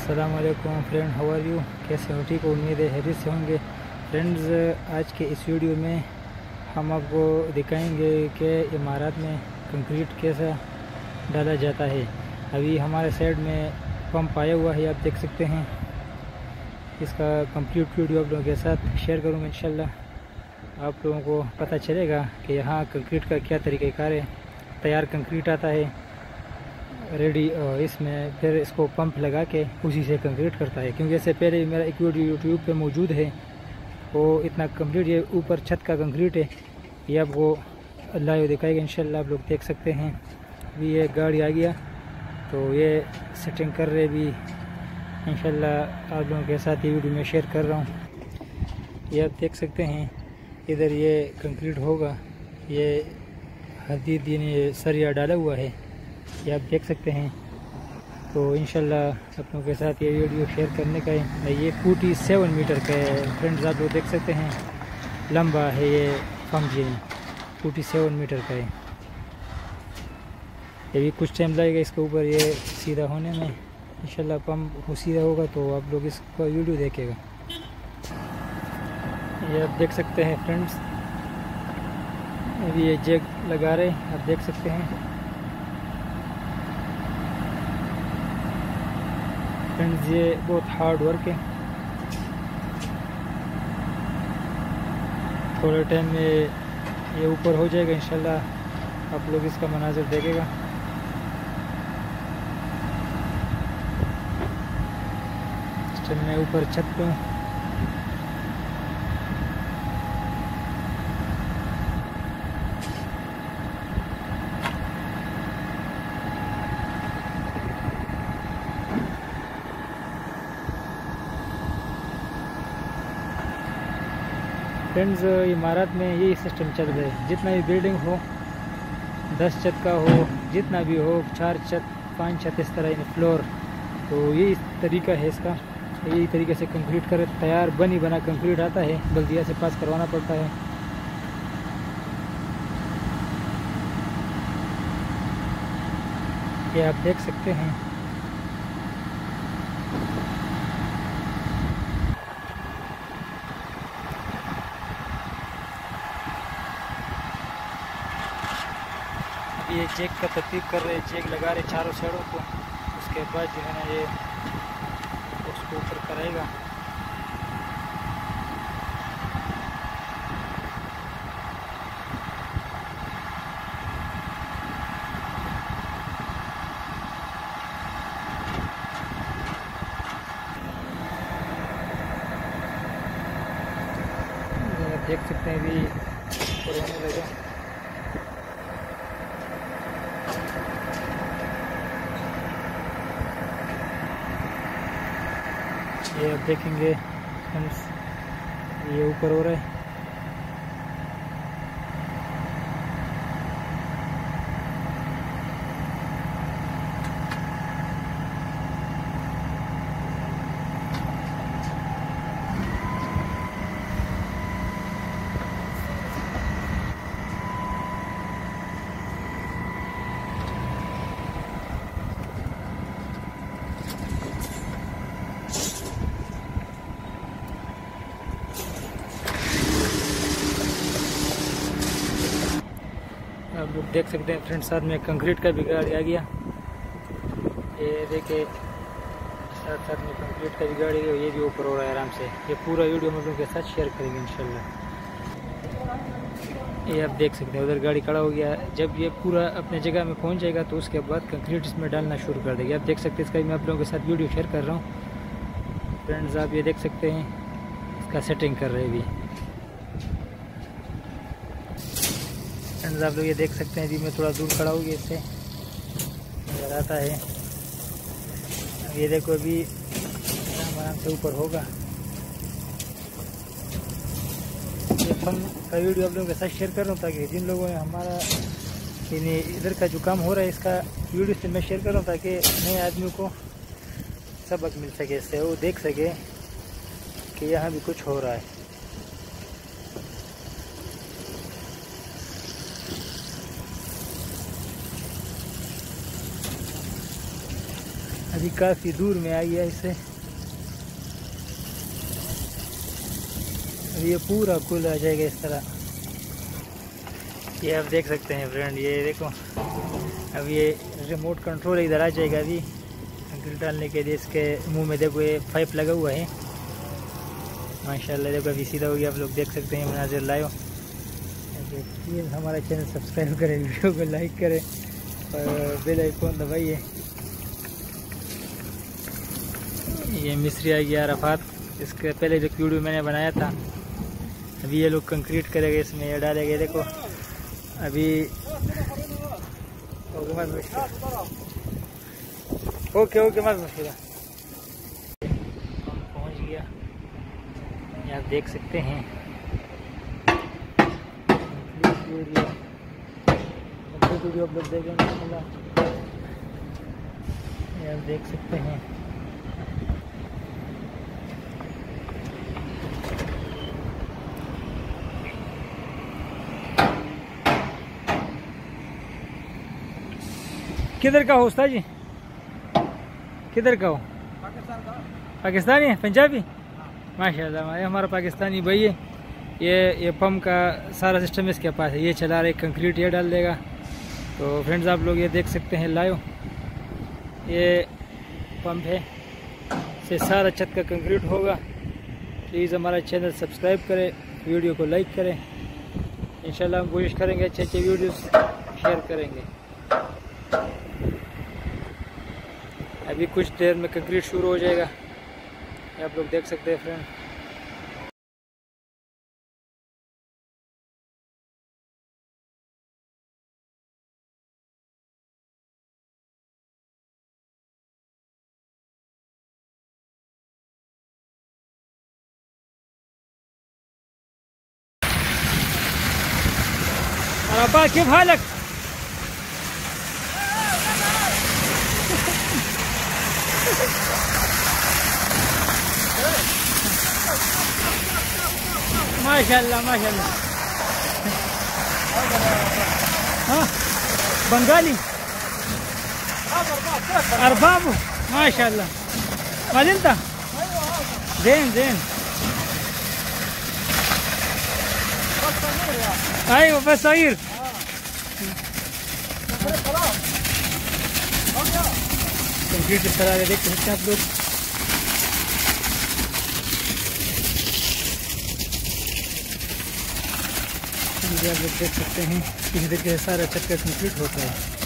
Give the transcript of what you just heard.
अस्सलाम वालेकुम friend, how are you? कैसे हो? ठीक हो? उम्मीद है हैरियत से होंगे। फ्रेंड्स, आज के इस वीडियो में हम आपको दिखाएंगे कि इमारत में कंक्रीट कैसा डाला जाता है। अभी हमारे साइड में पंप आया हुआ है, आप देख सकते हैं। इसका कंप्लीट वीडियो आप लोगों के साथ शेयर करूँगा इंशाल्लाह। आप लोगों को पता चलेगा कि यहाँ कंक्रीट का क्या तरीक़ाकार है। तैयार कंक्रीट आता है रेडी, इसमें फिर इसको पंप लगा के उसी से कंक्रीट करता है। क्योंकि इससे पहले मेरा एक वीडियो यूट्यूब पे मौजूद है, वो इतना कंक्रीट, ये ऊपर छत का कंक्रीट है, ये आपको लाइव दिखाएगा इंशाल्लाह। आप लोग देख सकते हैं। अभी ये गाड़ी आ गया तो ये सेटिंग कर रहे भी इंशाल्लाह। आप लोगों के साथ ये वीडियो में शेयर कर रहा हूँ। ये आप देख सकते हैं, इधर ये कंक्रीट होगा, ये हदीद यानी सरिया डाला हुआ है, ये आप देख सकते हैं। तो इंशाल्लाह आप लोगों के साथ ये वीडियो शेयर करने का है। ये 47 मीटर का है फ्रेंड्स, आप लोग देख सकते हैं। लंबा है ये पंप, जी 47 मीटर का है। ये भी कुछ टाइम लगेगा इसके ऊपर ये सीधा होने में। इंशाल्लाह पंप सीधा होगा तो आप लोग इसका वीडियो देखेगा। ये आप देख सकते हैं फ्रेंड्स, अभी ये जैक लगा रहे, आप देख सकते हैं फ्रेंड्स। ये बहुत हार्ड वर्क है। थोड़े टाइम में ये ऊपर हो जाएगा इंशाल्लाह। आप लोग इसका मनाज़र देखेगा। इस टाइम मैं ऊपर छत पे हूँ। फ्रेंड्स, इमारत में यही सिस्टम चल रहा है। जितना भी बिल्डिंग हो, 10 छत का हो, जितना भी हो, 4 छत 5 छत, इस तरह फ्लोर, तो यही तरीका है इसका। यही तरीके से कंक्रीट कर तैयार बनी बना कंक्रीट आता है, बल्दिया से पास करवाना पड़ता है। ये आप देख सकते हैं। ये चेक का तरतीब कर रहे, चेक लगा रहे चारों साइडों को। उसके बाद जो है ना ये उसको ऊपर कराएगा। देख सकते हैं अभी होने लगा। ये आप देखेंगे फ्रेंड्स, ये ऊपर हो रहा है। आप लोग देख सकते हैं फ्रेंड्स, साथ में कंक्रीट का भी गाड़ी आ गया। ये देखिए, साथ साथ में कंक्रीट का भी गाड़ी है, ये भी ऊपर हो रहा है आराम से। ये पूरा वीडियो हम लोगों के साथ शेयर करेंगे इंशाल्लाह। ये आप देख सकते हैं, उधर गाड़ी खड़ा हो गया। जब ये पूरा अपने जगह में पहुंच जाएगा तो उसके बाद कंक्रीट इसमें डालना शुरू कर देंगे। आप देख सकते हैं, इसका भी मैं आप लोगों के साथ वीडियो शेयर कर रहा हूँ फ्रेंड्स। आप ये देख सकते हैं, इसका सेटिंग कर रहे हैं अभी फ्रेंड्स। आप लोग ये देख सकते हैं, अभी मैं थोड़ा दूर खड़ा हो गया, इससे नजर आता है। ये देखो, अभी आराम से ऊपर होगा। ये पंप का वीडियो आप लोगों के साथ शेयर कर रहा हूँ ताकि जिन लोगों ने हमारा इधर का जो काम हो रहा है इसका वीडियो से मैं शेयर कर रहा हूँ, ताकि नए आदमियों को सबक मिल सके, इससे वो देख सके कि यहाँ भी कुछ हो रहा है। अभी काफ़ी दूर में आई है इससे। अभी ये पूरा खुल आ जाएगा इस तरह। ये आप देख सकते हैं फ्रेंड, ये देखो अब ये रिमोट कंट्रोल इधर आ जाएगा अभी कंक्रीट डालने के लिए। इसके मुंह में देखो ये पाइप लगा हुआ है माशाल्लाह। देखो अभी सीधा हो गया, आप लोग देख सकते हैं मनाजिर लाइव। प्लीज़ हमारा चैनल सब्सक्राइब करें, वीडियो को लाइक करें और बेल आइकन दबाइए। ये मिस्त्री आ गया अरफात, इसके पहले जो वीडियो मैंने बनाया था। अभी ये लोग कंक्रीट करेंगे, इसमें ये डालेंगे। देखो अभी ओके मत मुश्किल पहुँच गया, ये आप देख सकते हैं। वीडियो आप लोग देखेंगे, ये आप देख सकते हैं। किधर का हो उस्ताद जी? किधर का हो? पाकिस्तानी है, पंजाबी? माशाल्लाह, ये हमारा पाकिस्तानी भाई है। ये पंप का सारा सिस्टम इसके पास है, ये चला रहे कंक्रीट, ये डाल देगा। तो फ्रेंड्स आप लोग ये देख सकते हैं लाइव, ये पंप है, से सारा छत का कंक्रीट होगा। प्लीज़ हमारा चैनल सब्सक्राइब करें, वीडियो को लाइक करें। इंशाल्लाह हम कोशिश करेंगे अच्छे अच्छे वीडियोस शेयर करेंगे। अभी कुछ देर में कंक्रीट शुरू हो जाएगा, ये आप लोग देख सकते हैं फ्रेंड। अब्बा किफ हालक? माशाल्लाह माशाल्लाह। हाँ बंगाली अरबाब माशाल्लाह। मालिंता जैन जैन ايوه بس صغير कंक्रीट इस तरह देख सकते हैं आप लोग। आप लोग देख सकते हैं किस तरीके से सारा छत का कंक्रीट होता है।